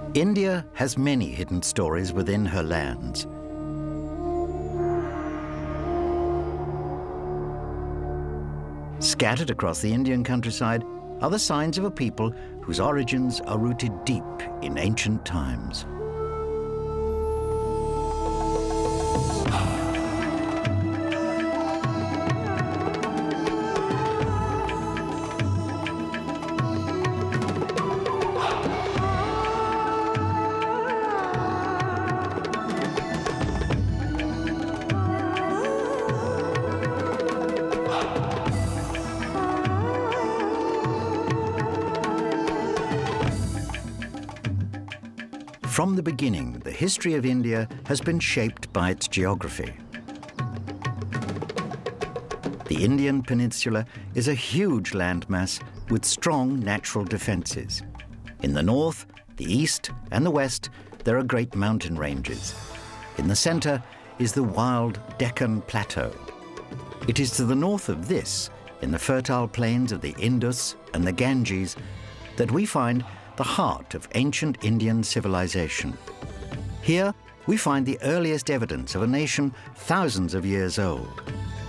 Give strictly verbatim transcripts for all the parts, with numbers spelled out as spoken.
India has many hidden stories within her lands. Scattered across the Indian countryside are the signs of a people whose origins are rooted deep in ancient times. From the beginning, the history of India has been shaped by its geography. The Indian peninsula is a huge landmass with strong natural defenses. In the north, the east, and the west, there are great mountain ranges. In the center is the wild Deccan Plateau. It is to the north of this, in the fertile plains of the Indus and the Ganges, that we find the heart of ancient Indian civilization. Here, we find the earliest evidence of a nation thousands of years old.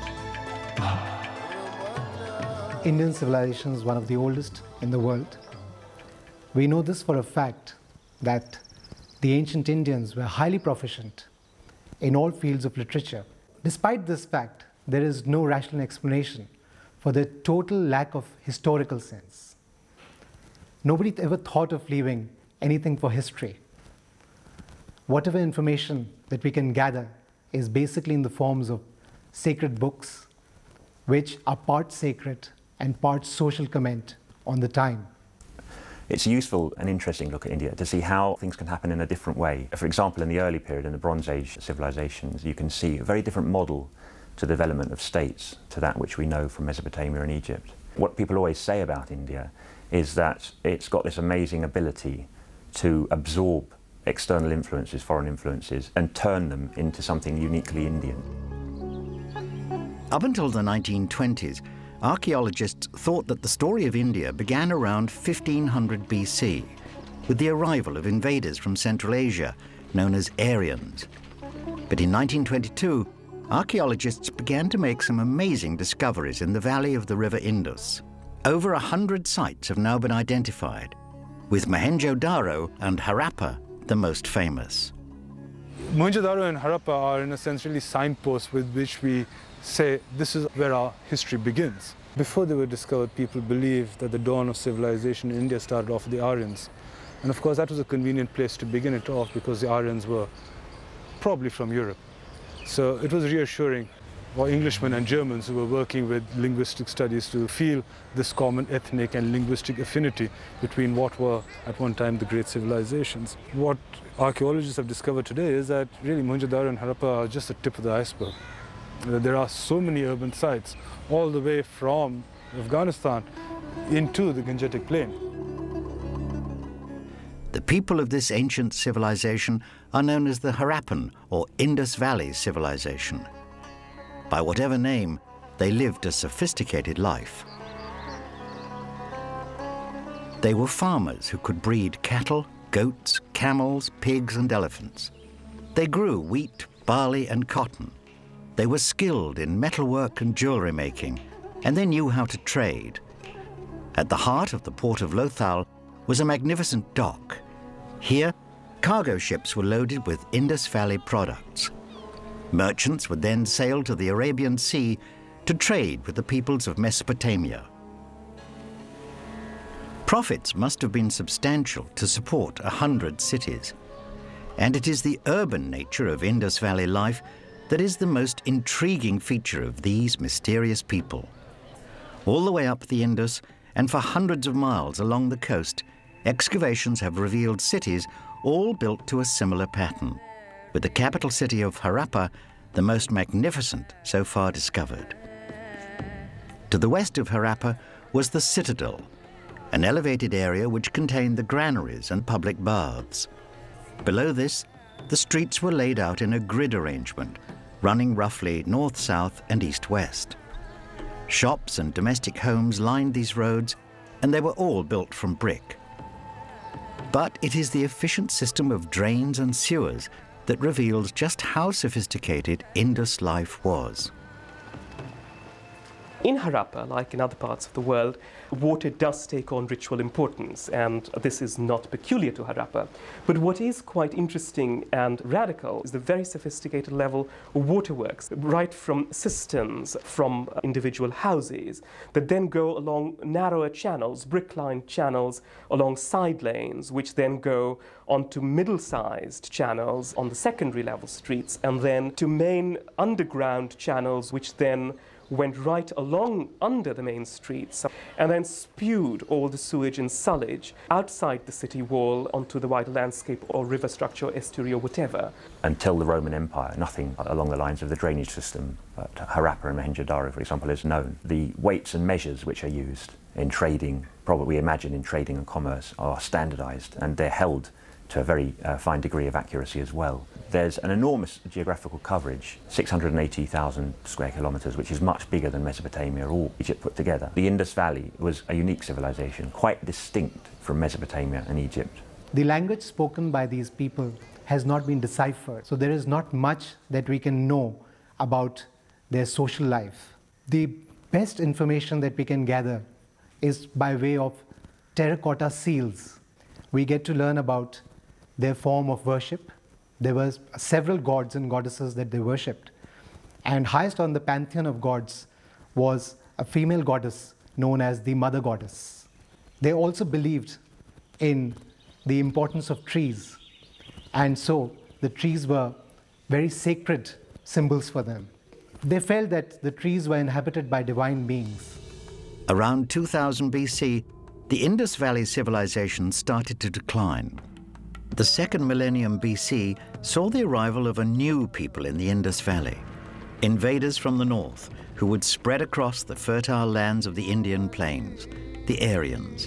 Indian civilization is one of the oldest in the world. We know this for a fact that the ancient Indians were highly proficient in all fields of literature. Despite this fact, there is no rational explanation for the total lack of historical sense. Nobody ever thought of leaving anything for history. Whatever information that we can gather is basically in the forms of sacred books, which are part sacred and part social comment on the time. It's a useful and interesting look at India to see how things can happen in a different way. For example, in the early period, in the Bronze Age civilizations, you can see a very different model to the development of states to that which we know from Mesopotamia and Egypt. What people always say about India is that it's got this amazing ability to absorb external influences, foreign influences, and turn them into something uniquely Indian. Up until the nineteen twenties, archaeologists thought that the story of India began around fifteen hundred B C, with the arrival of invaders from Central Asia, known as Aryans. But in nineteen twenty-two, archaeologists began to make some amazing discoveries in the valley of the river Indus. Over a hundred sites have now been identified, with Mohenjo Daro and Harappa the most famous. Mohenjo Daro and Harappa are in a sense really signposts with which we say this is where our history begins. Before they were discovered, people believed that the dawn of civilization in India started off with the Aryans. And of course that was a convenient place to begin it off because the Aryans were probably from Europe. So it was reassuring for Englishmen and Germans who were working with linguistic studies to feel this common ethnic and linguistic affinity between what were at one time the great civilizations. What archaeologists have discovered today is that really Mohenjo Daro and Harappa are just the tip of the iceberg. There are so many urban sites all the way from Afghanistan into the Gangetic Plain. The people of this ancient civilization are known as the Harappan or Indus Valley civilization. By whatever name, they lived a sophisticated life. They were farmers who could breed cattle, goats, camels, pigs, and elephants. They grew wheat, barley, and cotton. They were skilled in metalwork and jewelry making, and they knew how to trade. At the heart of the port of Lothal was a magnificent dock. Here, cargo ships were loaded with Indus Valley products. Merchants would then sail to the Arabian Sea to trade with the peoples of Mesopotamia. Profits must have been substantial to support a hundred cities. And it is the urban nature of Indus Valley life that is the most intriguing feature of these mysterious people. All the way up the Indus and for hundreds of miles along the coast, excavations have revealed cities all built to a similar pattern, with the capital city of Harappa the most magnificent so far discovered. To the west of Harappa was the citadel, an elevated area which contained the granaries and public baths. Below this, the streets were laid out in a grid arrangement, running roughly north-south and east-west. Shops and domestic homes lined these roads, and they were all built from brick. But it is the efficient system of drains and sewers that reveals just how sophisticated Indus life was. In Harappa, like in other parts of the world, water does take on ritual importance, and this is not peculiar to Harappa. But what is quite interesting and radical is the very sophisticated level of waterworks, right from cisterns, from individual houses, that then go along narrower channels, brick-lined channels along side lanes, which then go onto middle-sized channels on the secondary level streets, and then to main underground channels, which then went right along under the main streets and then spewed all the sewage and sullage outside the city wall onto the wider landscape or river structure or estuary or whatever. Until the Roman Empire, nothing along the lines of the drainage system at Harappa and Mohenjo Daro, for example, is known. The weights and measures which are used in trading, probably imagine in trading and commerce, are standardised, and they're held to a very uh, fine degree of accuracy as well. There's an enormous geographical coverage, six hundred eighty thousand square kilometres, which is much bigger than Mesopotamia or Egypt put together. The Indus Valley was a unique civilization, quite distinct from Mesopotamia and Egypt. The language spoken by these people has not been deciphered, so there is not much that we can know about their social life. The best information that we can gather is by way of terracotta seals. We get to learn about their form of worship. There were several gods and goddesses that they worshipped. And highest on the pantheon of gods was a female goddess known as the mother goddess. They also believed in the importance of trees. And so the trees were very sacred symbols for them. They felt that the trees were inhabited by divine beings. Around two thousand B C, the Indus Valley civilization started to decline. The second millennium B C saw the arrival of a new people in the Indus Valley, invaders from the north who would spread across the fertile lands of the Indian plains, the Aryans.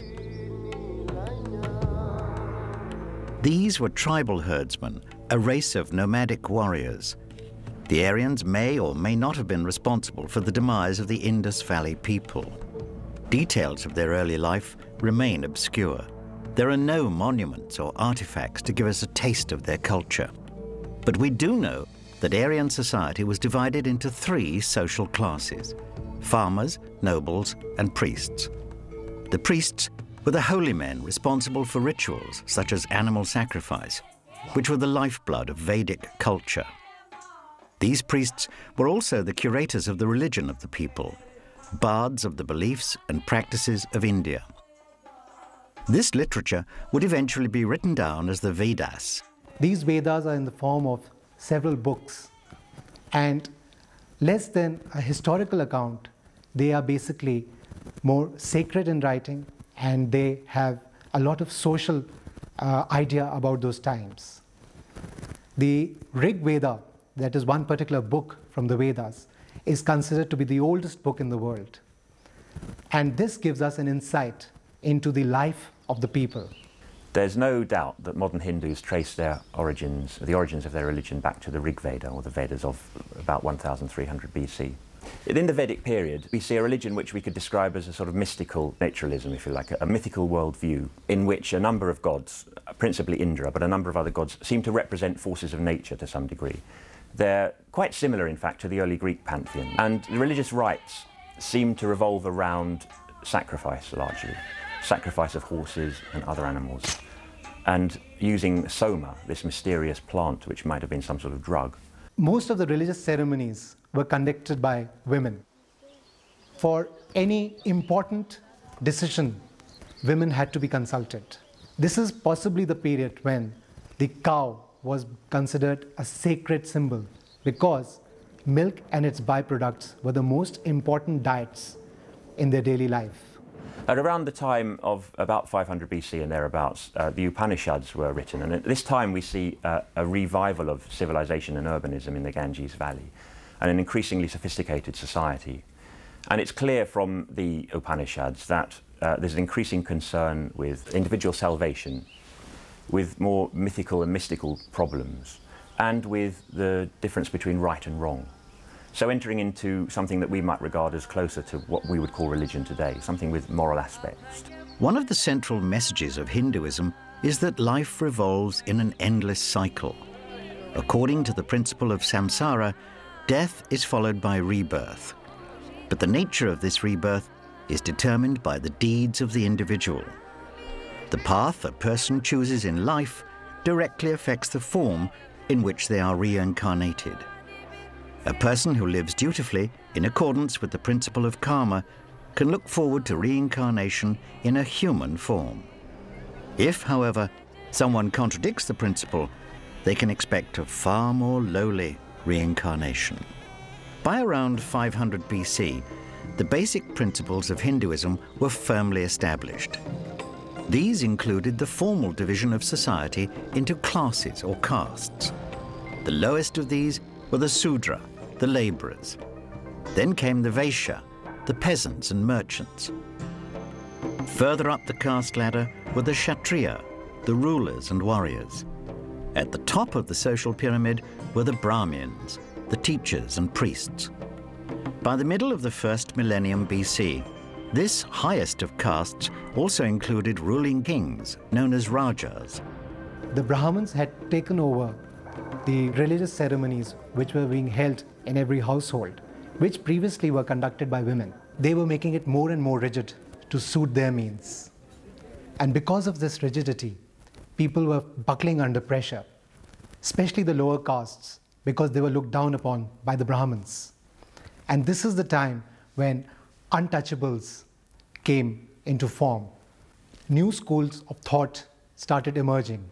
These were tribal herdsmen, a race of nomadic warriors. The Aryans may or may not have been responsible for the demise of the Indus Valley people. Details of their early life remain obscure. There are no monuments or artifacts to give us a taste of their culture. But we do know that Aryan society was divided into three social classes: farmers, nobles, and priests. The priests were the holy men responsible for rituals such as animal sacrifice, which were the lifeblood of Vedic culture. These priests were also the curators of the religion of the people, bards of the beliefs and practices of India. This literature would eventually be written down as the Vedas. These Vedas are in the form of several books, and less than a historical account, they are basically more sacred in writing, and they have a lot of social uh, idea about those times. The Rig Veda, that is one particular book from the Vedas, is considered to be the oldest book in the world. And this gives us an insight into the life of the people. There's no doubt that modern Hindus trace their origins, the origins of their religion, back to the Rig Veda, or the Vedas of about one thousand three hundred B C. In the Vedic period, we see a religion which we could describe as a sort of mystical naturalism, if you like, a, a mythical worldview in which a number of gods, principally Indra, but a number of other gods, seem to represent forces of nature to some degree. They're quite similar, in fact, to the early Greek pantheon, and the religious rites seem to revolve around sacrifice, largely. Sacrifice of horses and other animals, and using soma, this mysterious plant which might have been some sort of drug. Most of the religious ceremonies were conducted by women. For any important decision, women had to be consulted. This is possibly the period when the cow was considered a sacred symbol, because milk and its byproducts were the most important diets in their daily life. At around the time of about five hundred B C and thereabouts, uh, the Upanishads were written, and at this time we see uh, a revival of civilization and urbanism in the Ganges Valley, and an increasingly sophisticated society. And it's clear from the Upanishads that uh, there's an increasing concern with individual salvation, with more mythical and mystical problems, and with the difference between right and wrong. So entering into something that we might regard as closer to what we would call religion today, something with moral aspects. One of the central messages of Hinduism is that life revolves in an endless cycle. According to the principle of samsara, death is followed by rebirth. But the nature of this rebirth is determined by the deeds of the individual. The path a person chooses in life directly affects the form in which they are reincarnated. A person who lives dutifully in accordance with the principle of karma can look forward to reincarnation in a human form. If, however, someone contradicts the principle, they can expect a far more lowly reincarnation. By around five hundred B C, the basic principles of Hinduism were firmly established. These included the formal division of society into classes or castes. The lowest of these were the Sudra, the laborers. Then came the Vaishya, the peasants and merchants. Further up the caste ladder were the Kshatriya, the rulers and warriors. At the top of the social pyramid were the Brahmins, the teachers and priests. By the middle of the first millennium B C, this highest of castes also included ruling kings, known as Rajas. The Brahmins had taken over the religious ceremonies which were being held in every household, which previously were conducted by women. They were making it more and more rigid to suit their means. And because of this rigidity, people were buckling under pressure, especially the lower castes, because they were looked down upon by the Brahmins. And this is the time when untouchables came into form. New schools of thought started emerging.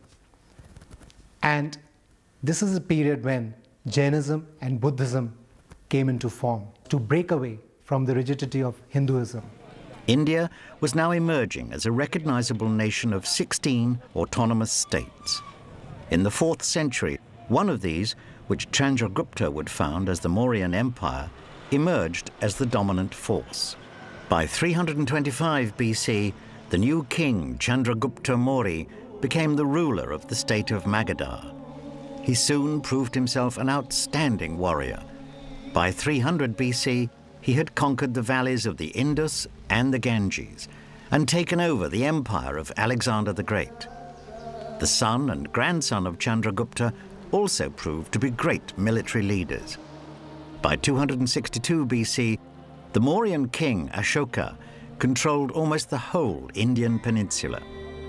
And this is a period when Jainism and Buddhism came into form to break away from the rigidity of Hinduism. India was now emerging as a recognizable nation of sixteen autonomous states. In the fourth century, one of these, which Chandragupta would found as the Mauryan Empire, emerged as the dominant force. By three hundred twenty-five B C, the new king, Chandragupta Maurya, became the ruler of the state of Magadha. He soon proved himself an outstanding warrior. By three hundred B C, he had conquered the valleys of the Indus and the Ganges and taken over the empire of Alexander the Great. The son and grandson of Chandragupta also proved to be great military leaders. By two hundred sixty-two B C, the Mauryan king Ashoka controlled almost the whole Indian peninsula.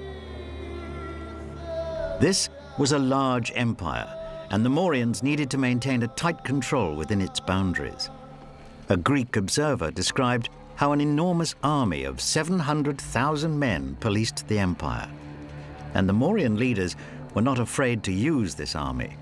This was a large empire, and the Mauryans needed to maintain a tight control within its boundaries. A Greek observer described how an enormous army of seven hundred thousand men policed the empire, and the Mauryan leaders were not afraid to use this army.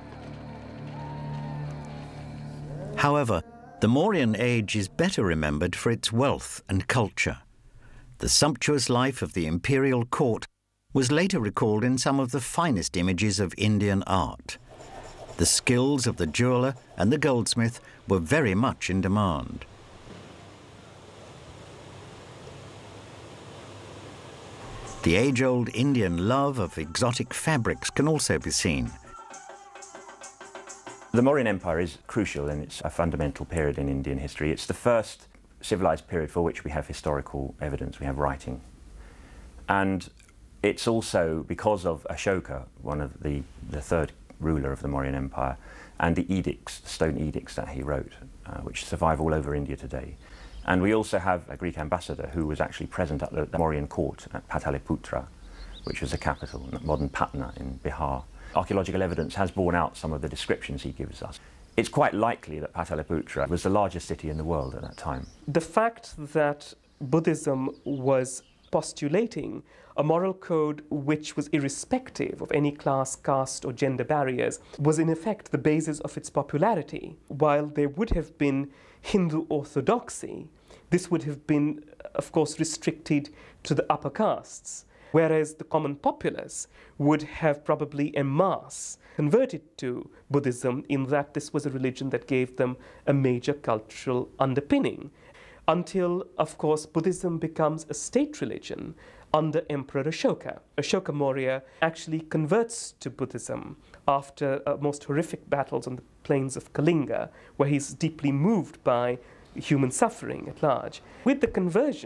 However, the Mauryan age is better remembered for its wealth and culture. The sumptuous life of the imperial court was later recalled in some of the finest images of Indian art. The skills of the jeweler and the goldsmith were very much in demand. The age-old Indian love of exotic fabrics can also be seen. The Mauryan Empire is crucial and it's a fundamental period in Indian history. It's the first civilized period for which we have historical evidence, we have writing. And it's also because of Ashoka, one of the, the third ruler of the Mauryan Empire, and the edicts, the stone edicts that he wrote, uh, which survive all over India today. And we also have a Greek ambassador who was actually present at the, the Mauryan court at Pataliputra, which was the capital, modern Patna in Bihar. Archaeological evidence has borne out some of the descriptions he gives us. It's quite likely that Pataliputra was the largest city in the world at that time. The fact that Buddhism was postulating a moral code which was irrespective of any class, caste or gender barriers was in effect the basis of its popularity. While there would have been Hindu orthodoxy, this would have been, of course, restricted to the upper castes, whereas the common populace would have probably en masse converted to Buddhism, in that this was a religion that gave them a major cultural underpinning. Until, of course, Buddhism becomes a state religion under Emperor Ashoka. Ashoka Maurya actually converts to Buddhism after uh, most horrific battles on the plains of Kalinga, where he's deeply moved by human suffering at large. With the conversion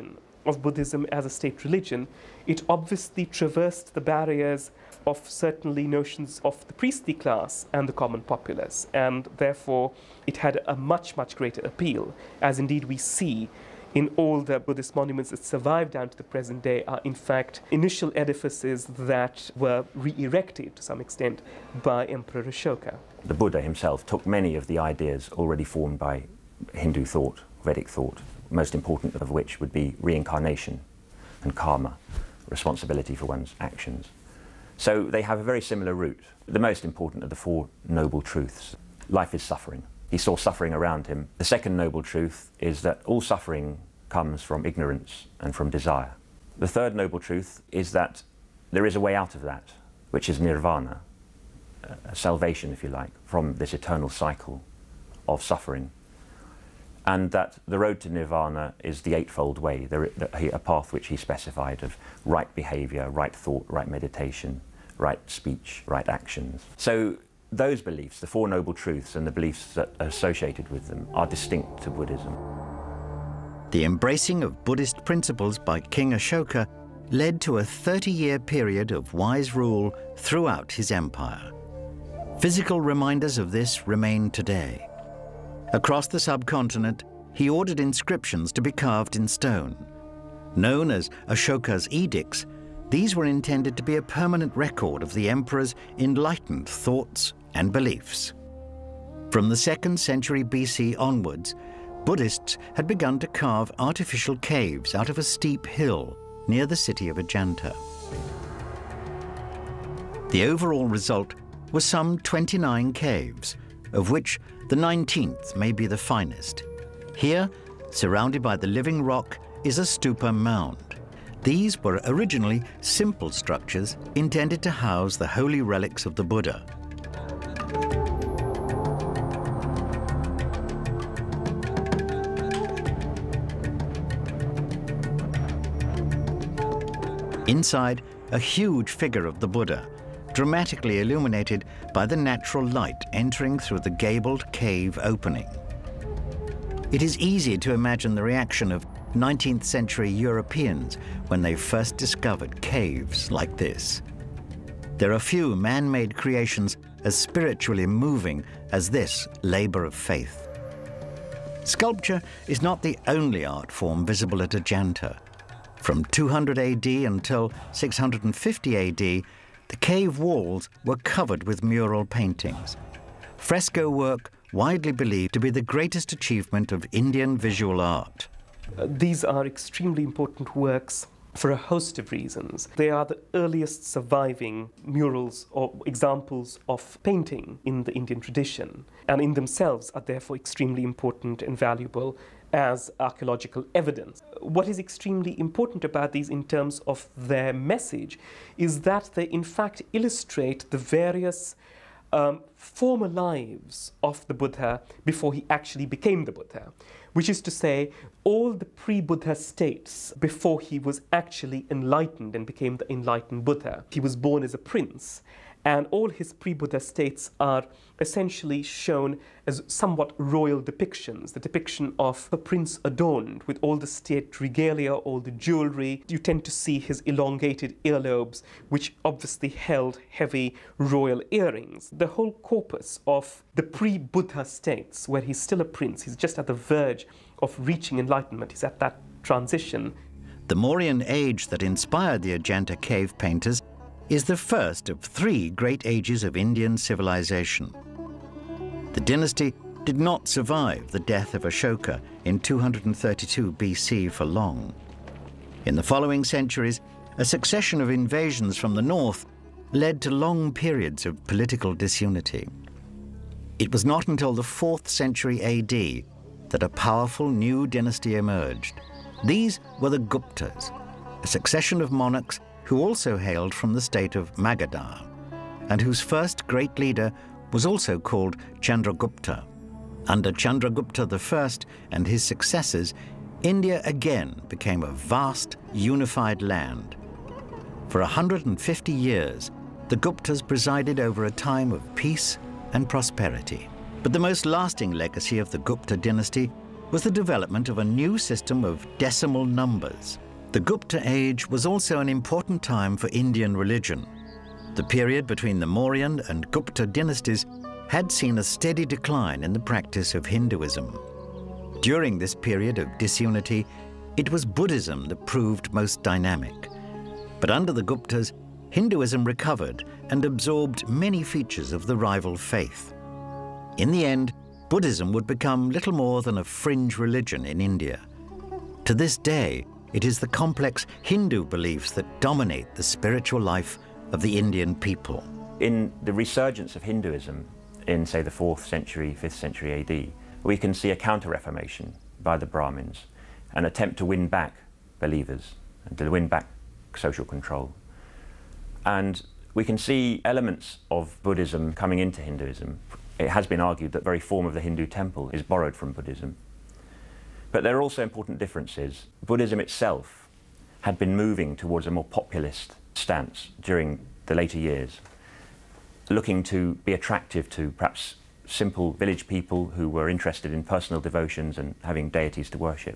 of Buddhism as a state religion, it obviously traversed the barriers of certainly notions of the priestly class and the common populace, and therefore it had a much, much greater appeal, as indeed we see in all the Buddhist monuments that survive down to the present day are in fact initial edifices that were re-erected to some extent by Emperor Ashoka. The Buddha himself took many of the ideas already formed by Hindu thought, Vedic thought, most important of which would be reincarnation and karma, responsibility for one's actions. So they have a very similar root. The most important of the Four Noble Truths, life is suffering. He saw suffering around him. The second noble truth is that all suffering comes from ignorance and from desire. The third noble truth is that there is a way out of that, which is nirvana, a salvation, if you like, from this eternal cycle of suffering. And that the road to nirvana is the eightfold way, a path which he specified of right behavior, right thought, right meditation, right speech, right actions. So those beliefs, the Four Noble Truths and the beliefs that are associated with them, are distinct to Buddhism. The embracing of Buddhist principles by King Ashoka led to a thirty-year period of wise rule throughout his empire. Physical reminders of this remain today. Across the subcontinent, he ordered inscriptions to be carved in stone. Known as Ashoka's edicts, these were intended to be a permanent record of the emperor's enlightened thoughts and beliefs. From the second century B C onwards, Buddhists had begun to carve artificial caves out of a steep hill near the city of Ajanta. The overall result was some twenty-nine caves, of which the nineteenth may be the finest. Here, surrounded by the living rock, is a stupa mound. These were originally simple structures intended to house the holy relics of the Buddha. Inside, a huge figure of the Buddha, dramatically illuminated by the natural light entering through the gabled cave opening. It is easy to imagine the reaction of nineteenth century Europeans when they first discovered caves like this. There are few man-made creations as spiritually moving as this labor of faith. Sculpture is not the only art form visible at Ajanta. From two hundred A D until six hundred fifty A D, the cave walls were covered with mural paintings, fresco work widely believed to be the greatest achievement of Indian visual art. Uh, these are extremely important works for a host of reasons. They are the earliest surviving murals or examples of painting in the Indian tradition, and in themselves are therefore extremely important and valuable as archaeological evidence. What is extremely important about these in terms of their message is that they in fact illustrate the various um, former lives of the Buddha before he actually became the Buddha, which is to say all the pre-Buddha states before he was actually enlightened and became the enlightened Buddha. He was born as a prince, and all his pre-Buddha states are essentially shown as somewhat royal depictions, the depiction of a prince adorned with all the state regalia, all the jewelry. You tend to see his elongated earlobes, which obviously held heavy royal earrings. The whole corpus of the pre-Buddha states, where he's still a prince, he's just at the verge of reaching enlightenment, he's at that transition. The Mauryan age that inspired the Ajanta cave painters is the first of three great ages of Indian civilization. The dynasty did not survive the death of Ashoka in two hundred thirty-two B C for long. In the following centuries, a succession of invasions from the north led to long periods of political disunity. It was not until the fourth century A D that a powerful new dynasty emerged. These were the Guptas, a succession of monarchs who also hailed from the state of Magadha, and whose first great leader was also called Chandragupta. Under Chandragupta the First and his successors, India again became a vast, unified land. For one hundred fifty years, the Guptas presided over a time of peace and prosperity. But the most lasting legacy of the Gupta dynasty was the development of a new system of decimal numbers. The Gupta age was also an important time for Indian religion. The period between the Mauryan and Gupta dynasties had seen a steady decline in the practice of Hinduism. During this period of disunity, it was Buddhism that proved most dynamic. But under the Guptas, Hinduism recovered and absorbed many features of the rival faith. In the end, Buddhism would become little more than a fringe religion in India. To this day, it is the complex Hindu beliefs that dominate the spiritual life of the Indian people. In the resurgence of Hinduism in, say, the fourth century, fifth century A D, we can see a counter-reformation by the Brahmins, an attempt to win back believers and to win back social control. And we can see elements of Buddhism coming into Hinduism. It has been argued that the very form of the Hindu temple is borrowed from Buddhism. But there are also important differences. Buddhism itself had been moving towards a more populist stance during the later years, looking to be attractive to perhaps simple village people who were interested in personal devotions and having deities to worship.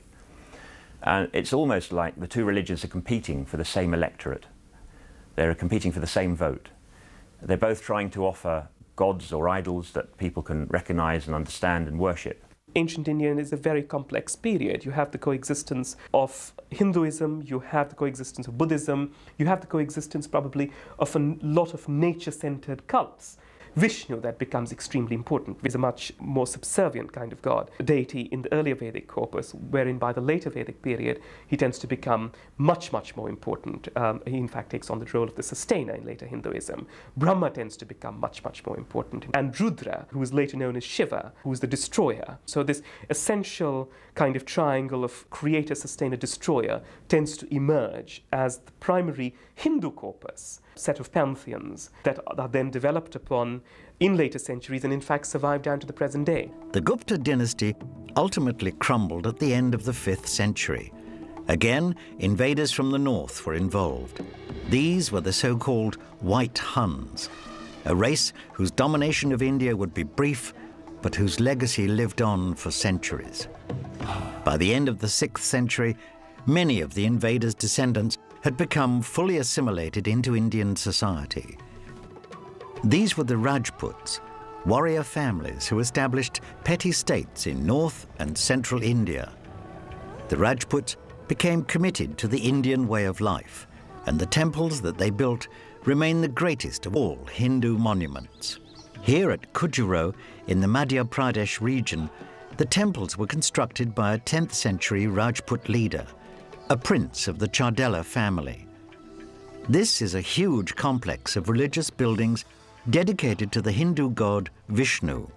And it's almost like the two religions are competing for the same electorate. They're competing for the same vote. They're both trying to offer gods or idols that people can recognize and understand and worship. Ancient India is a very complex period. You have the coexistence of Hinduism, you have the coexistence of Buddhism, you have the coexistence probably of a lot of nature-centered cults. Vishnu, that becomes extremely important, is a much more subservient kind of god, a deity in the earlier Vedic corpus, wherein by the later Vedic period he tends to become much, much more important. Um, he in fact takes on the role of the sustainer in later Hinduism. Brahma tends to become much, much more important. And Rudra, who is later known as Shiva, who is the destroyer. So this essential kind of triangle of creator, sustainer, destroyer tends to emerge as the primary Hindu corpus, set of pantheons that are then developed upon in later centuries and in fact survive down to the present day. The Gupta dynasty ultimately crumbled at the end of the fifth century. Again, invaders from the north were involved. These were the so-called White Huns, a race whose domination of India would be brief, but whose legacy lived on for centuries. By the end of the sixth century, many of the invaders' descendants had become fully assimilated into Indian society. These were the Rajputs, warrior families who established petty states in north and central India. The Rajputs became committed to the Indian way of life, and the temples that they built remain the greatest of all Hindu monuments. Here at Khajuraho, in the Madhya Pradesh region, the temples were constructed by a tenth century Rajput leader, a prince of the Chardela family. This is a huge complex of religious buildings dedicated to the Hindu god Vishnu.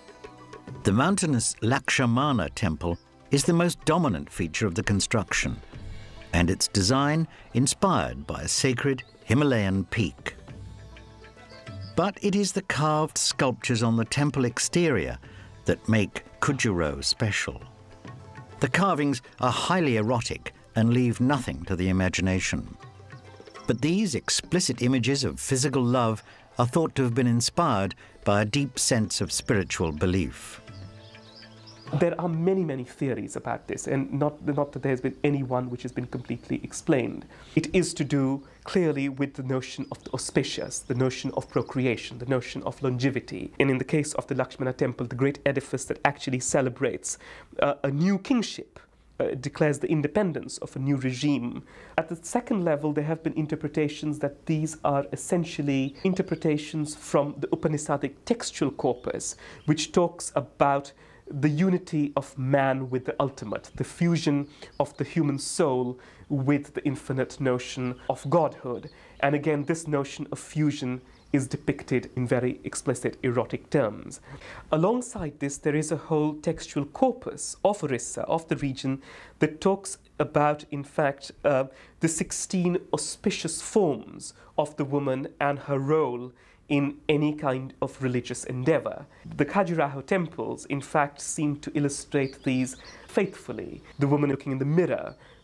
The mountainous Lakshmana temple is the most dominant feature of the construction, and its design inspired by a sacred Himalayan peak. But it is the carved sculptures on the temple exterior that make Khajuraho special. The carvings are highly erotic and leave nothing to the imagination. But these explicit images of physical love are thought to have been inspired by a deep sense of spiritual belief. There are many, many theories about this, and not, not that there's been any one which has been completely explained. It is to do clearly with the notion of the auspicious, the notion of procreation, the notion of longevity. And in the case of the Lakshmana temple, the great edifice that actually celebrates uh, a new kingship, uh, declares the independence of a new regime. At the second level, there have been interpretations that these are essentially interpretations from the Upanishadic textual corpus, which talks about the unity of man with the ultimate, the fusion of the human soul with the infinite notion of godhood. And again, this notion of fusion is depicted in very explicit erotic terms. Alongside this, there is a whole textual corpus of Orissa, of the region, that talks about, in fact, uh, the sixteen auspicious forms of the woman and her role in any kind of religious endeavor. The Khajuraho temples, in fact, seem to illustrate these faithfully. The woman looking in the mirror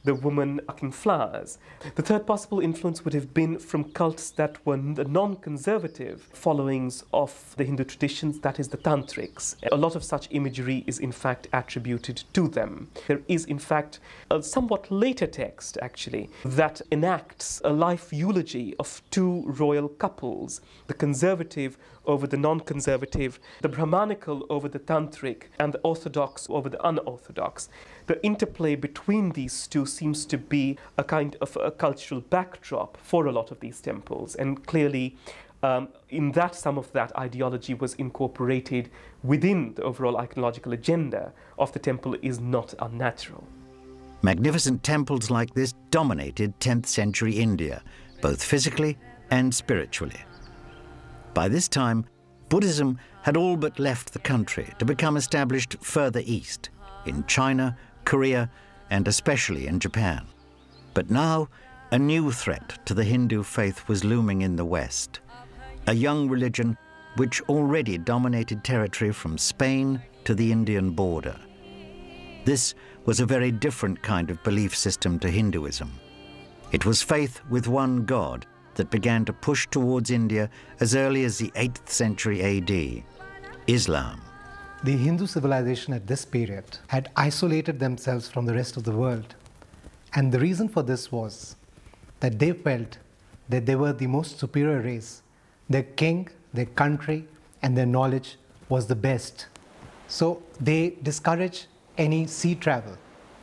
the woman plucking flowers. The third possible influence would have been from cults that were the non-conservative followings of the Hindu traditions, that is the tantrics. A lot of such imagery is in fact attributed to them. There is in fact a somewhat later text actually that enacts a life eulogy of two royal couples, the conservative over the non-conservative, the Brahmanical over the tantric, and the orthodox over the unorthodox. The interplay between these two seems to be a kind of a cultural backdrop for a lot of these temples, and clearly um, in that some of that ideology was incorporated within the overall iconological agenda of the temple is not unnatural. Magnificent temples like this dominated tenth century India, both physically and spiritually. By this time, Buddhism had all but left the country to become established further east, in China, Korea, and especially in Japan. But now, a new threat to the Hindu faith was looming in the West, a young religion which already dominated territory from Spain to the Indian border. This was a very different kind of belief system to Hinduism. It was faith with one God that began to push towards India as early as the eighth century A D, Islam. The Hindu civilization at this period had isolated themselves from the rest of the world. And the reason for this was that they felt that they were the most superior race. Their king, their country, and their knowledge was the best. So they discouraged any sea travel.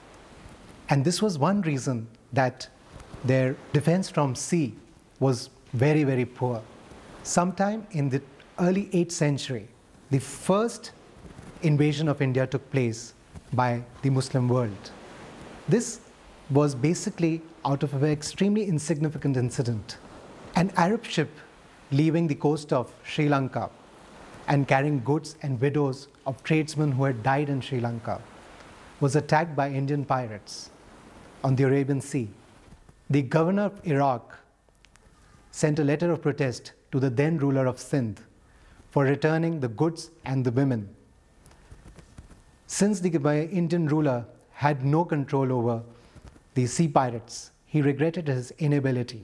And this was one reason that their defense from sea was very, very poor. Sometime in the early eighth century, the first invasion of India took place by the Muslim world. This was basically out of an extremely insignificant incident. An Arab ship leaving the coast of Sri Lanka and carrying goods and widows of tradesmen who had died in Sri Lanka was attacked by Indian pirates on the Arabian Sea. The governor of Iraq sent a letter of protest to the then ruler of Sindh for returning the goods and the women. Since the Indian ruler had no control over the sea pirates, he regretted his inability.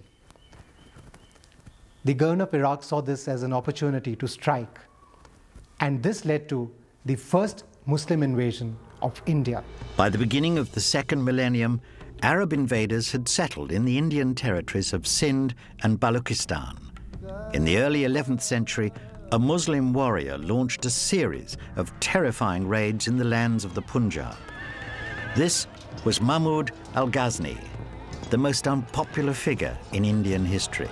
The governor of Iraq saw this as an opportunity to strike, and this led to the first Muslim invasion of India. By the beginning of the second millennium, Arab invaders had settled in the Indian territories of Sindh and Baluchistan. In the early eleventh century, a Muslim warrior launched a series of terrifying raids in the lands of the Punjab. This was Mahmud al-Ghazni, the most unpopular figure in Indian history.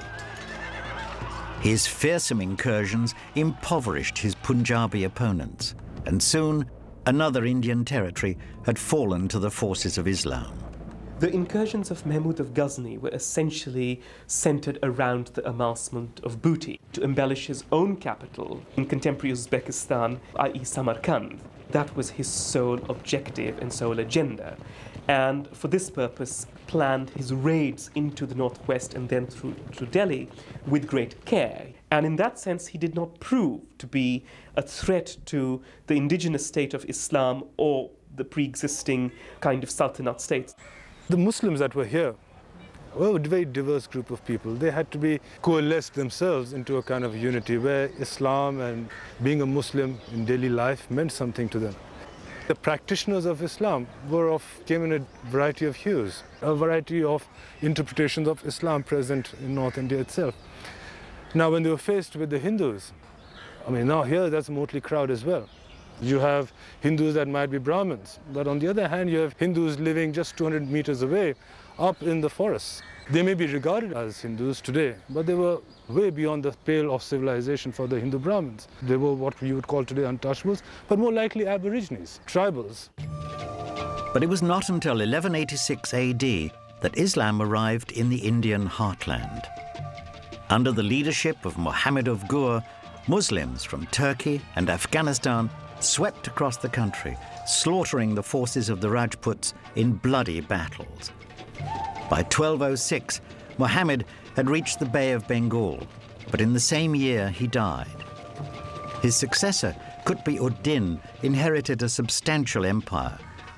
His fearsome incursions impoverished his Punjabi opponents, and soon another Indian territory had fallen to the forces of Islam. The incursions of Mahmud of Ghazni were essentially centered around the amassment of booty to embellish his own capital in contemporary Uzbekistan, that is Samarkand. That was his sole objective and sole agenda. And for this purpose, planned his raids into the northwest and then through to Delhi with great care. And in that sense, he did not prove to be a threat to the indigenous state of Islam or the pre-existing kind of Sultanate states. The Muslims that were here were a very diverse group of people. They had to be coalesced themselves into a kind of unity where Islam and being a Muslim in daily life meant something to them. The practitioners of Islam were of, came in a variety of hues, a variety of interpretations of Islam present in North India itself. Now, when they were faced with the Hindus, I mean, now here that's a motley crowd as well. You have Hindus that might be Brahmins, but on the other hand, you have Hindus living just two hundred meters away, up in the forests. They may be regarded as Hindus today, but they were way beyond the pale of civilization for the Hindu Brahmins. They were what you would call today untouchables, but more likely aborigines, tribals. But it was not until eleven eighty-six A D that Islam arrived in the Indian heartland. Under the leadership of Muhammad of Ghur, Muslims from Turkey and Afghanistan swept across the country, slaughtering the forces of the Rajputs in bloody battles. By twelve oh six, Muhammad had reached the Bay of Bengal, but in the same year he died. His successor, Qutb-ud-Din, inherited a substantial empire,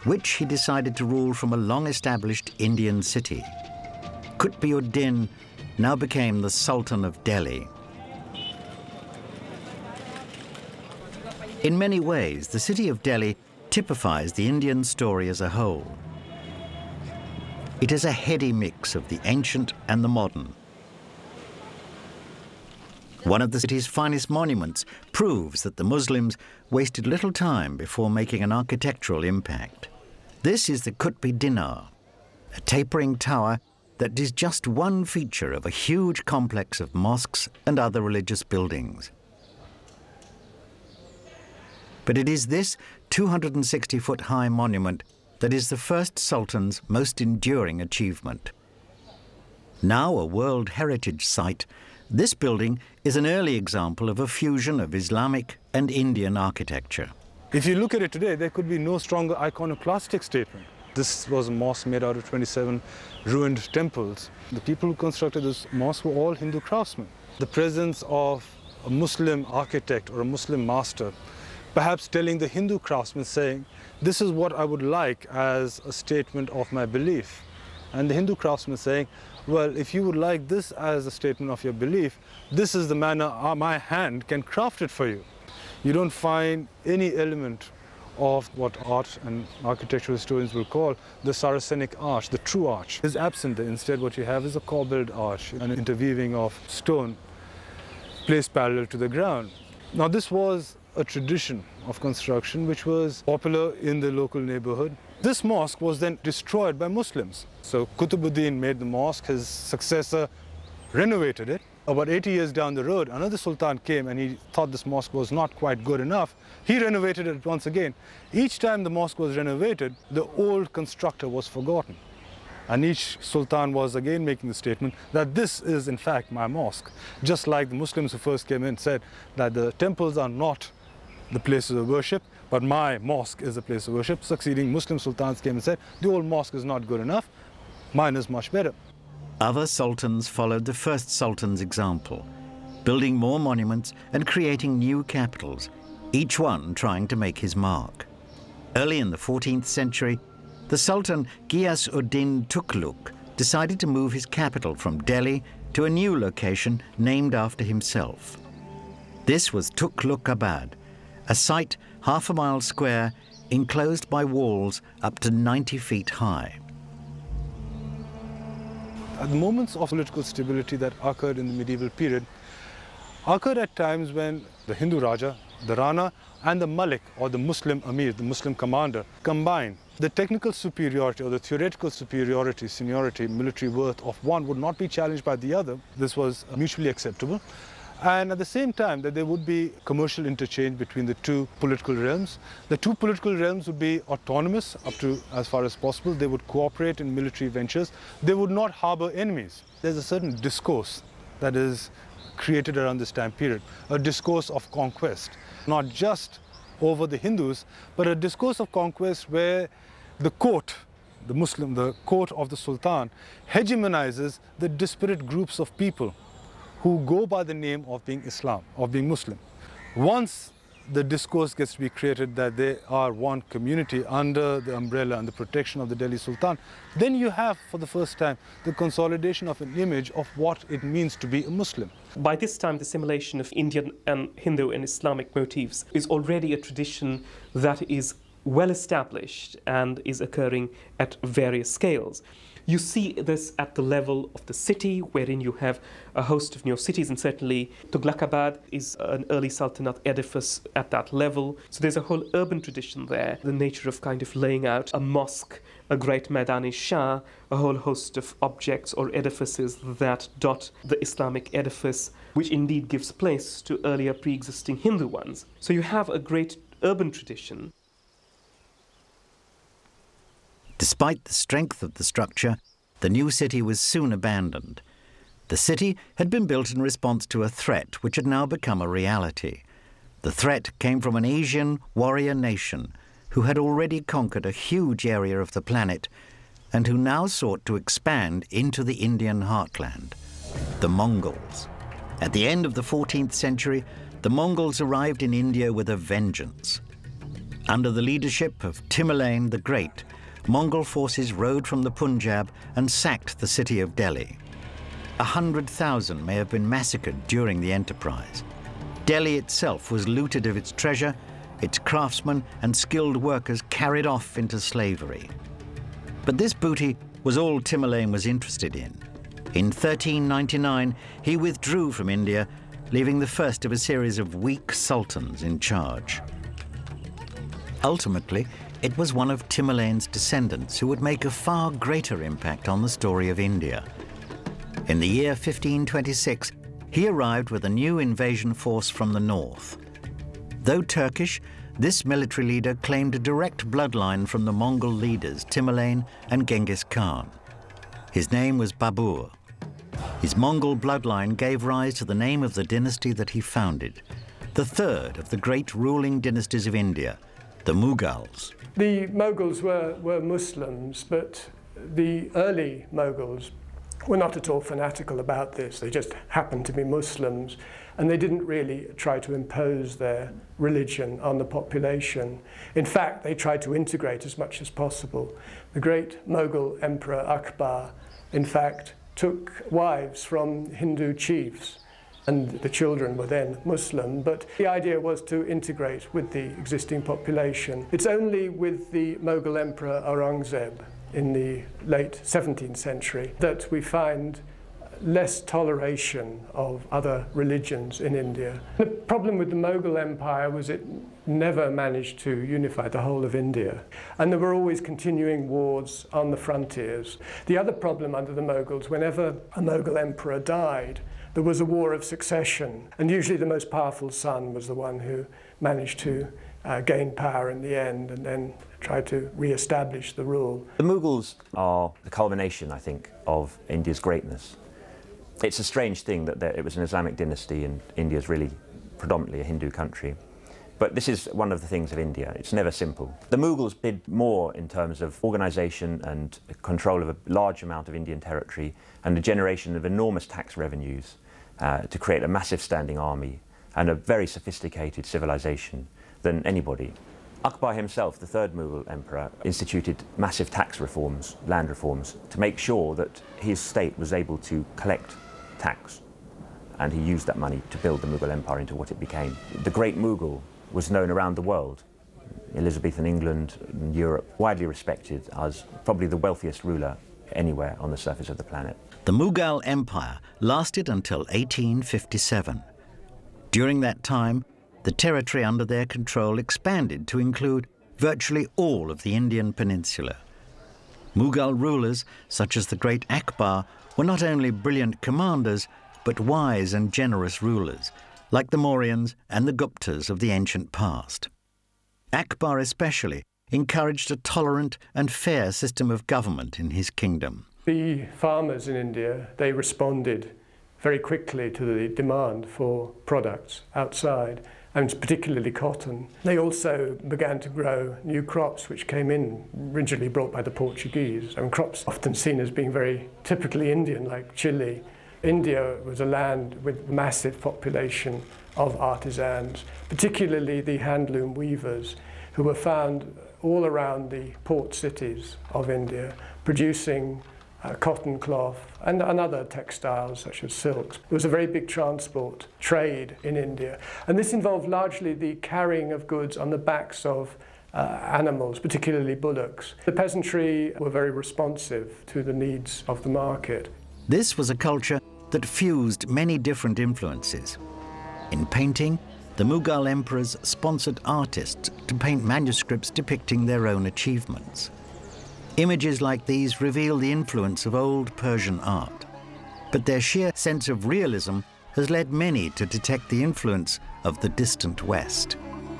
which he decided to rule from a long-established Indian city. Qutb-ud-Din now became the Sultan of Delhi. In many ways, the city of Delhi typifies the Indian story as a whole. It is a heady mix of the ancient and the modern. One of the city's finest monuments proves that the Muslims wasted little time before making an architectural impact. This is the Qutb-ud-Dinar, a tapering tower that is just one feature of a huge complex of mosques and other religious buildings. But it is this two hundred sixty foot high monument that is the first sultan's most enduring achievement. Now a World Heritage Site, this building is an early example of a fusion of Islamic and Indian architecture. If you look at it today, there could be no stronger iconoclastic statement. This was a mosque made out of twenty-seven ruined temples. The people who constructed this mosque were all Hindu craftsmen. The presence of a Muslim architect or a Muslim master, perhaps telling the Hindu craftsman, saying, this is what I would like as a statement of my belief. And the Hindu craftsman saying, well, if you would like this as a statement of your belief, this is the manner my hand can craft it for you. You don't find any element of what art and architectural historians will call the Saracenic arch, the true arch, is absent. Instead, what you have is a corbelled arch, an interweaving of stone placed parallel to the ground. Now, this was a tradition of construction which was popular in the local neighborhood. This mosque was then destroyed by Muslims. So Qutb-ud-Din made the mosque, his successor renovated it. About eighty years down the road, another sultan came and he thought this mosque was not quite good enough. He renovated it once again. Each time the mosque was renovated, the old constructor was forgotten. And each sultan was again making the statement that this is in fact my mosque. Just like the Muslims who first came in said that the temples are not the places of worship, but my mosque is a place of worship. Succeeding Muslim sultans came and said, the old mosque is not good enough, mine is much better. Other sultans followed the first sultan's example, building more monuments and creating new capitals, each one trying to make his mark. Early in the fourteenth century, the Sultan Ghiyas-ud-Din Tughlaq decided to move his capital from Delhi to a new location named after himself. This was Tughlaq-abad, a site half a mile square, enclosed by walls up to ninety feet high. The moments of political stability that occurred in the medieval period occurred at times when the Hindu Raja, the Rana, and the Malik, or the Muslim Amir, the Muslim commander, combined. The technical superiority or the theoretical superiority, seniority, military worth of one would not be challenged by the other. This was mutually acceptable. And at the same time that there would be commercial interchange between the two political realms. The two political realms would be autonomous up to as far as possible. They would cooperate in military ventures. They would not harbor enemies. There's a certain discourse that is created around this time period, a discourse of conquest, not just over the Hindus, but a discourse of conquest where the court, the Muslim, the court of the Sultan, hegemonizes the disparate groups of people who go by the name of being Islam, of being Muslim. Once the discourse gets to be created that they are one community under the umbrella and the protection of the Delhi Sultan, then you have, for the first time, the consolidation of an image of what it means to be a Muslim. By this time, the assimilation of Indian and Hindu and Islamic motifs is already a tradition that is well established and is occurring at various scales. You see this at the level of the city, wherein you have a host of neo-cities, and certainly Tughlaq-abad is an early Sultanate edifice at that level. So there's a whole urban tradition there, the nature of kind of laying out a mosque, a great Maidan-e-Shah, a whole host of objects or edifices that dot the Islamic edifice, which indeed gives place to earlier pre-existing Hindu ones. So you have a great urban tradition. Despite the strength of the structure, the new city was soon abandoned. The city had been built in response to a threat which had now become a reality. The threat came from an Asian warrior nation who had already conquered a huge area of the planet and who now sought to expand into the Indian heartland, the Mongols. At the end of the fourteenth century, the Mongols arrived in India with a vengeance. Under the leadership of Tamerlane the Great, Mongol forces rode from the Punjab and sacked the city of Delhi. A hundred thousand may have been massacred during the enterprise. Delhi itself was looted of its treasure, its craftsmen and skilled workers carried off into slavery. But this booty was all Tamerlane was interested in. In thirteen ninety-nine, he withdrew from India, leaving the first of a series of weak sultans in charge. Ultimately, it was one of Tamerlane's descendants who would make a far greater impact on the story of India. In the year fifteen twenty-six, he arrived with a new invasion force from the north. Though Turkish, this military leader claimed a direct bloodline from the Mongol leaders Tamerlane and Genghis Khan. His name was Babur. His Mongol bloodline gave rise to the name of the dynasty that he founded, the third of the great ruling dynasties of India, the Mughals. The Mughals were, were Muslims, but the early Mughals were not at all fanatical about this. They just happened to be Muslims, and they didn't really try to impose their religion on the population. In fact, they tried to integrate as much as possible. The great Mughal Emperor Akbar, in fact, took wives from Hindu chiefs, and the children were then Muslim, but the idea was to integrate with the existing population. It's only with the Mughal Emperor Aurangzeb in the late seventeenth century that we find less toleration of other religions in India. The problem with the Mughal Empire was it never managed to unify the whole of India, and there were always continuing wars on the frontiers. The other problem under the Mughals, whenever a Mughal emperor died, there was a war of succession, and usually the most powerful son was the one who managed to uh, gain power in the end and then try to re-establish the rule. The Mughals are the culmination, I think, of India's greatness. It's a strange thing that there, it was an Islamic dynasty and India's really predominantly a Hindu country. But this is one of the things of India. It's never simple. The Mughals did more in terms of organisation and control of a large amount of Indian territory and the generation of enormous tax revenues uh, to create a massive standing army and a very sophisticated civilization than anybody. Akbar himself, the third Mughal emperor, instituted massive tax reforms, land reforms, to make sure that his state was able to collect tax. And he used that money to build the Mughal Empire into what it became. The great Mughal was known around the world, Elizabethan England and Europe, widely respected as probably the wealthiest ruler anywhere on the surface of the planet. The Mughal Empire lasted until eighteen fifty-seven. During that time, the territory under their control expanded to include virtually all of the Indian peninsula. Mughal rulers, such as the great Akbar, were not only brilliant commanders, but wise and generous rulers, like the Mauryans and the Guptas of the ancient past. Akbar especially encouraged a tolerant and fair system of government in his kingdom. The farmers in India, they responded very quickly to the demand for products outside, and particularly cotton. They also began to grow new crops which came in, originally brought by the Portuguese, and crops often seen as being very typically Indian, like chili. India was a land with massive population of artisans, particularly the handloom weavers, who were found all around the port cities of India, producing uh, cotton cloth and, and other textiles such as silks. There was a very big transport trade in India, and this involved largely the carrying of goods on the backs of uh, animals, particularly bullocks. The peasantry were very responsive to the needs of the market. This was a culture that fused many different influences. In painting, the Mughal emperors sponsored artists to paint manuscripts depicting their own achievements. Images like these reveal the influence of old Persian art, but their sheer sense of realism has led many to detect the influence of the distant West.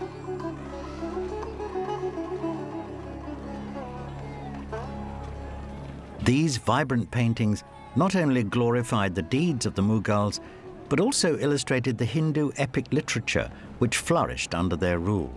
These vibrant paintings not only glorified the deeds of the Mughals, but also illustrated the Hindu epic literature which flourished under their rule.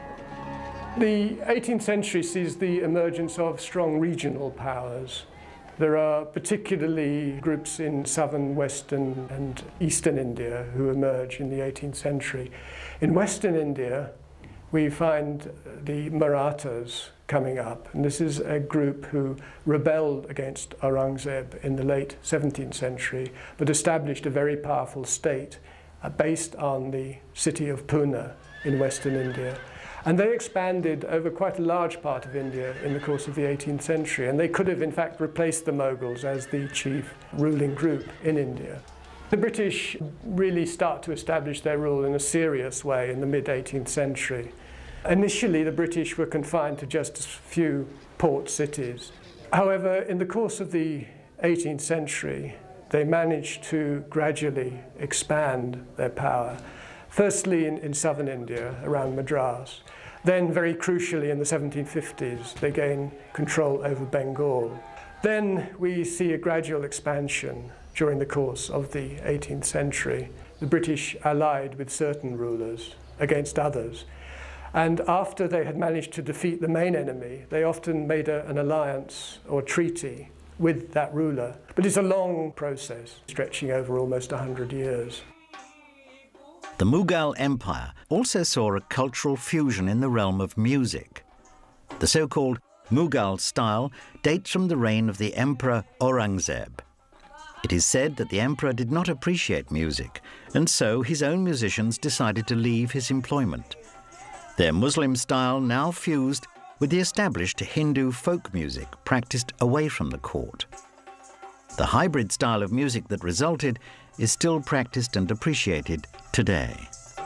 The eighteenth century sees the emergence of strong regional powers. There are particularly groups in southern, western and eastern India who emerge in the eighteenth century. In western India, we find the Marathas coming up, and this is a group who rebelled against Aurangzeb in the late seventeenth century, but established a very powerful state uh, based on the city of Pune in western India. And they expanded over quite a large part of India in the course of the eighteenth century, and they could have in fact replaced the Mughals as the chief ruling group in India. The British really start to establish their rule in a serious way in the mid eighteenth century. Initially, the British were confined to just a few port cities. However, in the course of the eighteenth century, they managed to gradually expand their power. Firstly, in, in southern India, around Madras. Then, very crucially, in the seventeen fifties, they gain control over Bengal. Then we see a gradual expansion during the course of the eighteenth century. The British allied with certain rulers against others. And after they had managed to defeat the main enemy, they often made a, an alliance or treaty with that ruler. But it's a long process, stretching over almost a hundred years. The Mughal Empire also saw a cultural fusion in the realm of music. The so-called Mughal style dates from the reign of the Emperor Aurangzeb. It is said that the emperor did not appreciate music, and so his own musicians decided to leave his employment. Their Muslim style now fused with the established Hindu folk music practiced away from the court. The hybrid style of music that resulted is still practiced and appreciated today.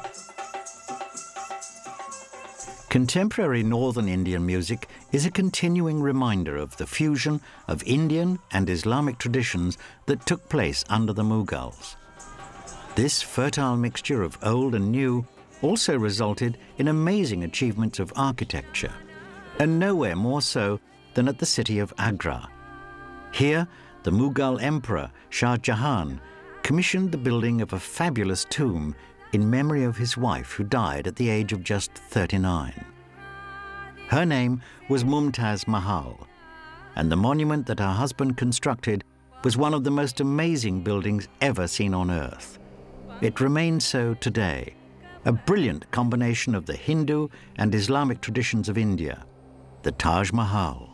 Contemporary northern Indian music is a continuing reminder of the fusion of Indian and Islamic traditions that took place under the Mughals. This fertile mixture of old and new also resulted in amazing achievements of architecture, and nowhere more so than at the city of Agra. Here, the Mughal emperor Shah Jahan commissioned the building of a fabulous tomb in memory of his wife who died at the age of just thirty-nine. Her name was Mumtaz Mahal, and the monument that her husband constructed was one of the most amazing buildings ever seen on earth. It remains so today, a brilliant combination of the Hindu and Islamic traditions of India, the Taj Mahal.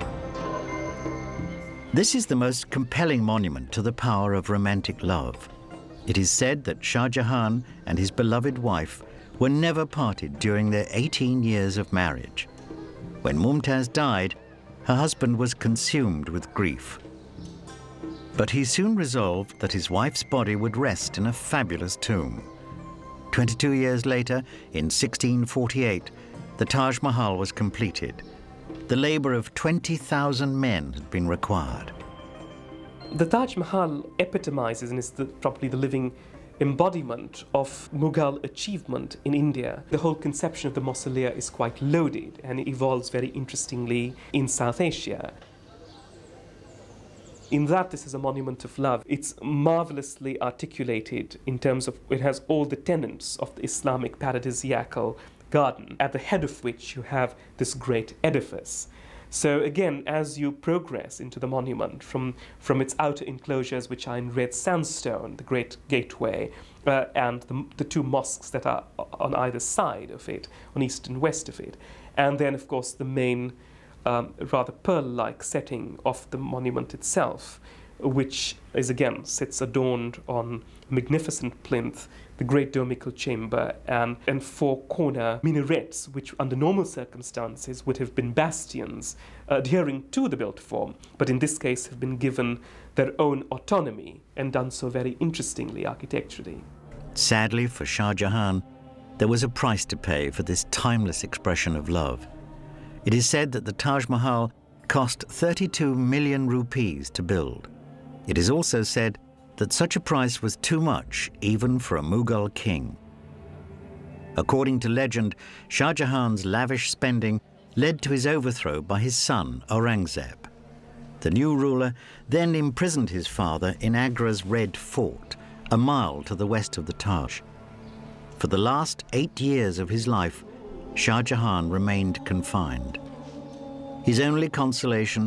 This is the most compelling monument to the power of romantic love. It is said that Shah Jahan and his beloved wife were never parted during their eighteen years of marriage. When Mumtaz died, her husband was consumed with grief. But he soon resolved that his wife's body would rest in a fabulous tomb. Twenty-two years later, in sixteen forty-eight, the Taj Mahal was completed. The labor of twenty thousand men had been required. The Taj Mahal epitomizes and is the, probably the living embodiment of Mughal achievement in India. The whole conception of the mausolea is quite loaded and it evolves very interestingly in South Asia. In that, this is a monument of love. It's marvelously articulated in terms of, it has all the tenets of the Islamic paradisiacal garden, at the head of which you have this great edifice. So again, as you progress into the monument, from, from its outer enclosures, which are in red sandstone, the great gateway, uh, and the, the two mosques that are on either side of it, on east and west of it, and then, of course, the main um, rather pearl-like setting of the monument itself, which is, again, sits adorned on magnificent plinth, the great domical chamber, and, and four corner minarets, which under normal circumstances would have been bastions adhering to the built form, but in this case have been given their own autonomy and done so very interestingly architecturally. Sadly for Shah Jahan, there was a price to pay for this timeless expression of love. It is said that the Taj Mahal cost thirty-two million rupees to build. It is also said that such a price was too much even for a Mughal king. According to legend, Shah Jahan's lavish spending led to his overthrow by his son Aurangzeb. The new ruler then imprisoned his father in Agra's Red Fort, a mile to the west of the Taj. For the last eight years of his life, Shah Jahan remained confined. His only consolation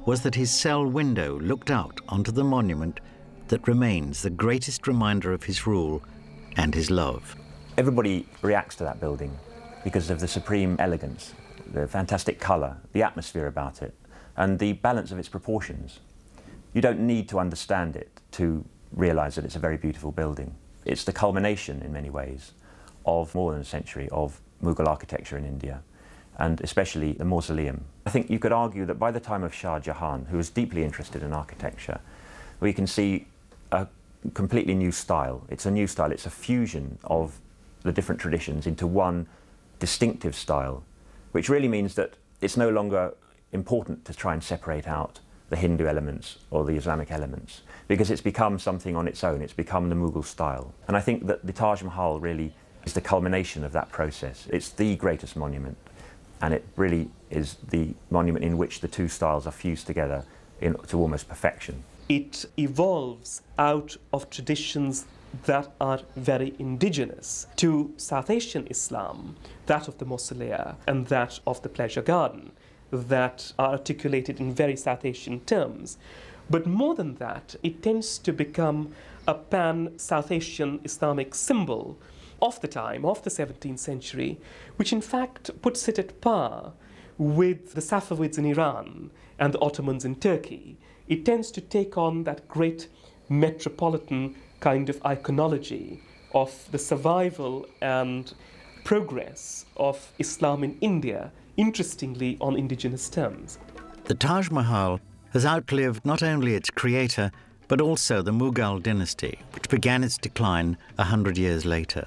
was that his cell window looked out onto the monument that remains the greatest reminder of his rule and his love. Everybody reacts to that building because of the supreme elegance, the fantastic colour, the atmosphere about it, and the balance of its proportions. You don't need to understand it to realise that it's a very beautiful building. It's the culmination, in many ways, of more than a century of Mughal architecture in India, and especially the mausoleum. I think you could argue that by the time of Shah Jahan, who was deeply interested in architecture, we can see a completely new style. It's a new style, it's a fusion of the different traditions into one distinctive style, which really means that it's no longer important to try and separate out the Hindu elements or the Islamic elements, because it's become something on its own. It's become the Mughal style. And I think that the Taj Mahal really is the culmination of that process. It's the greatest monument, and it really is the monument in which the two styles are fused together in, to almost perfection. It evolves out of traditions that are very indigenous to South Asian Islam, that of the mausolea and that of the pleasure garden, that are articulated in very South Asian terms. But more than that, it tends to become a pan-South Asian Islamic symbol of the time, of the seventeenth century, which in fact puts it at par with the Safavids in Iran and the Ottomans in Turkey. It tends to take on that great metropolitan kind of iconology of the survival and progress of Islam in India, interestingly on indigenous terms. The Taj Mahal has outlived not only its creator, but also the Mughal dynasty, which began its decline a hundred years later.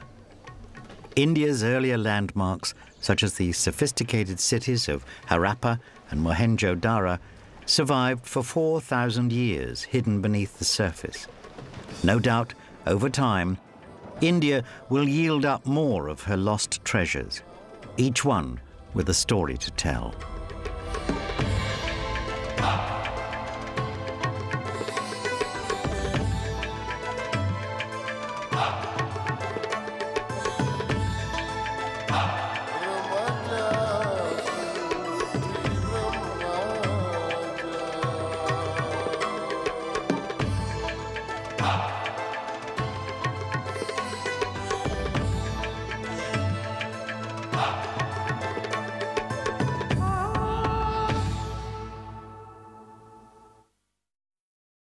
India's earlier landmarks, such as the sophisticated cities of Harappa and Mohenjo Daro, survived for four thousand years hidden beneath the surface. No doubt, over time, India will yield up more of her lost treasures, each one with a story to tell.